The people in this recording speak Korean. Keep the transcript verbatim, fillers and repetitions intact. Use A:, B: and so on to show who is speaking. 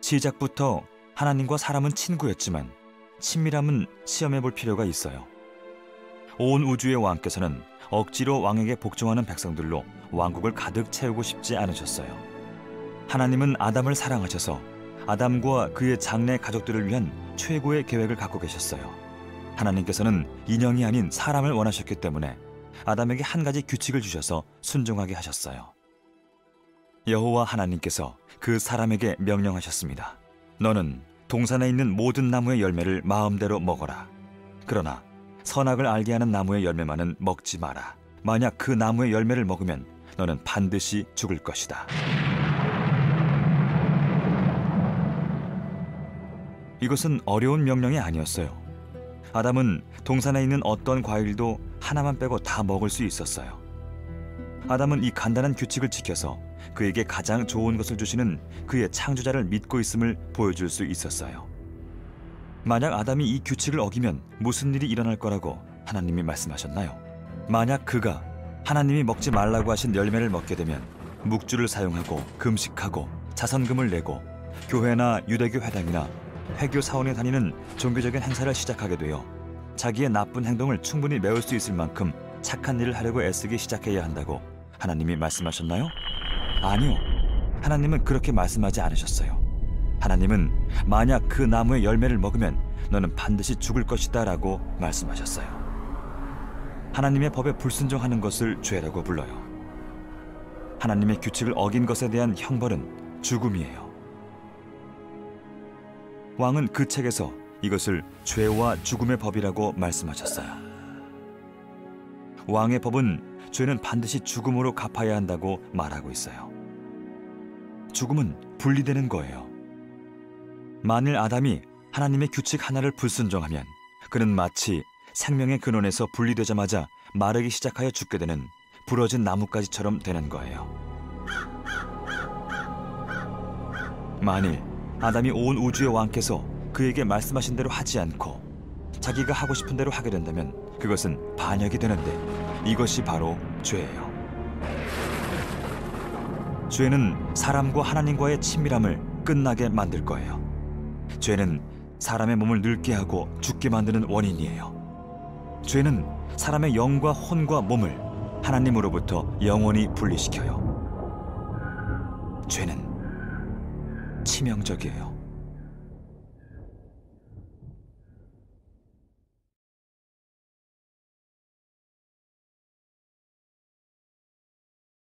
A: 시작부터 하나님과 사람은 친구였지만 친밀함은 시험해 볼 필요가 있어요. 온 우주의 왕께서는 억지로 왕에게 복종하는 백성들로 왕국을 가득 채우고 싶지 않으셨어요. 하나님은 아담을 사랑하셔서 아담과 그의 장래 가족들을 위한 최고의 계획을 갖고 계셨어요. 하나님께서는 인형이 아닌 사람을 원하셨기 때문에 아담에게 한 가지 규칙을 주셔서 순종하게 하셨어요. 여호와 하나님께서 그 사람에게 명령하셨습니다. 너는 동산에 있는 모든 나무의 열매를 마음대로 먹어라. 그러나 선악을 알게 하는 나무의 열매만은 먹지 마라. 만약 그 나무의 열매를 먹으면 너는 반드시 죽을 것이다. 이것은 어려운 명령이 아니었어요. 아담은 동산에 있는 어떤 과일도 하나만 빼고 다 먹을 수 있었어요. 아담은 이 간단한 규칙을 지켜서 그에게 가장 좋은 것을 주시는 그의 창조자를 믿고 있음을 보여줄 수 있었어요. 만약 아담이 이 규칙을 어기면 무슨 일이 일어날 거라고 하나님이 말씀하셨나요? 만약 그가 하나님이 먹지 말라고 하신 열매를 먹게 되면 묵주를 사용하고 금식하고 자선금을 내고 교회나 유대교 회당이나 회교 사원에 다니는 종교적인 행사를 시작하게 되어 자기의 나쁜 행동을 충분히 메울 수 있을 만큼 착한 일을 하려고 애쓰기 시작해야 한다고 하나님이 말씀하셨나요? 아니요. 하나님은 그렇게 말씀하지 않으셨어요. 하나님은 만약 그 나무의 열매를 먹으면 너는 반드시 죽을 것이다 라고 말씀하셨어요. 하나님의 법에 불순종하는 것을 죄라고 불러요. 하나님의 규칙을 어긴 것에 대한 형벌은 죽음이에요. 왕은 그 책에서 이것을 죄와 죽음의 법이라고 말씀하셨어요. 왕의 법은 죄는 반드시 죽음으로 갚아야 한다고 말하고 있어요. 죽음은 분리되는 거예요. 만일 아담이 하나님의 규칙 하나를 불순종하면 그는 마치 생명의 근원에서 분리되자마자 마르기 시작하여 죽게 되는 부러진 나뭇가지처럼 되는 거예요. 만일 아담이 온 우주의 왕께서 그에게 말씀하신 대로 하지 않고 자기가 하고 싶은 대로 하게 된다면 그것은 반역이 되는데 이것이 바로 죄예요. 죄는 사람과 하나님과의 친밀함을 끝나게 만들 거예요. 죄는 사람의 몸을 늙게 하고 죽게 만드는 원인이에요. 죄는 사람의 영과 혼과 몸을 하나님으로부터 영원히 분리시켜요. 죄는 치명적이에요.